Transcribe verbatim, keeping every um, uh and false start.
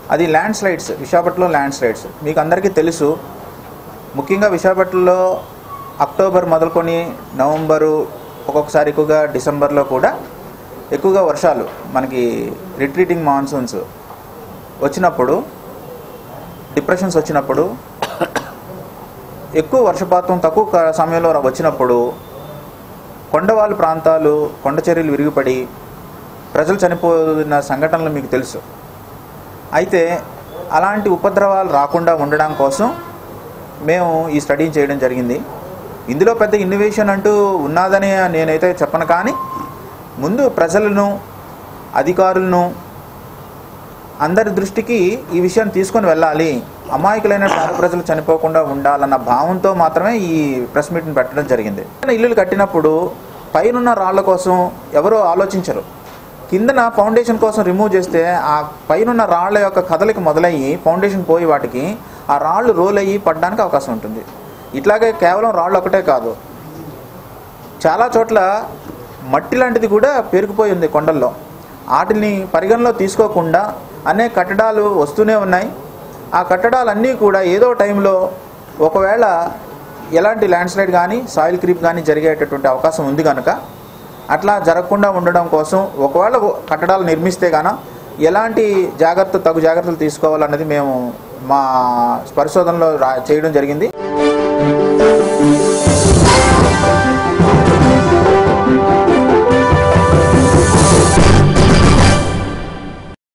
అది landslides. విశాఖపట్నంలో landslides మీకు అందరికీ తెలుసు. ముఖ్యంగా విశాఖపట్నంలో అక్టోబర్ మొదలుకొని నవంబరు, ఒక్కొక్కసారి ఎక్కువగా డిసెంబర్లో కూడా ఎక్కువగా వర్షాలు, మనకి రిట్రీటింగ్ మాన్సూన్స్ వచ్చినప్పుడు, డిప్రెషన్స్ వచ్చినప్పుడు, ఎక్కువ వర్షపాతం తక్కువ సమయంలో వచ్చినప్పుడు కొండవాళ్ళ ప్రాంతాలు, కొండ చర్యలు విరిగిపడి ప్రజలు చనిపోయిన సంఘటనలు మీకు తెలుసు. అయితే అలాంటి ఉపద్రవాలు రాకుండా ఉండడం కోసం మేము ఈ స్టడీ చేయడం జరిగింది. ఇందులో పెద్ద ఇన్నోవేషన్ అంటూ ఉన్నదని నేనైతే చెప్పను, కానీ ముందు ప్రజలను, అధికారులను అందరి దృష్టికి ఈ విషయాన్ని తీసుకొని వెళ్ళాలి, అమాయకులైన ప్రజలు చనిపోకుండా ఉండాలన్న భావంతో మాత్రమే ఈ ప్రెస్ మీట్ని పెట్టడం జరిగింది. ఇల్లులు కట్టినప్పుడు పైనున్న రాళ్ల కోసం ఎవరో ఆలోచించరు. కిందన ఫౌండేషన్ కోసం రిమూవ్ చేస్తే ఆ పైనున్న రాళ్ల యొక్క కదలిక మొదలయ్యి ఫౌండేషన్ పోయి వాటికి ఆ రాళ్ళు రోల్ అయ్యి పడడానికి అవకాశం ఉంటుంది. ఇట్లాగే కేవలం రాళ్ళు ఒకటే కాదు, చాలా చోట్ల మట్టి లాంటిది కూడా పేరుకుపోయి ఉంది కొండల్లో. వాటిని పరిగణలో తీసుకోకుండా అనేక కట్టడాలు వస్తూనే ఉన్నాయి. ఆ కట్టడాలన్నీ కూడా ఏదో టైంలో ఒకవేళ ఎలాంటి ల్యాండ్ స్లైడ్ కానీ సాయిల్ క్రీప్ కానీ జరిగేటటువంటి అవకాశం ఉంది కనుక అట్లా జరగకుండా ఉండడం కోసం ఒకవేళ కట్టడాలు నిర్మిస్తే గాన ఎలాంటి జాగ్రత్త తగు జాగ్రత్తలు తీసుకోవాలన్నది మేము మా పరిశోధనలో చేయడం జరిగింది.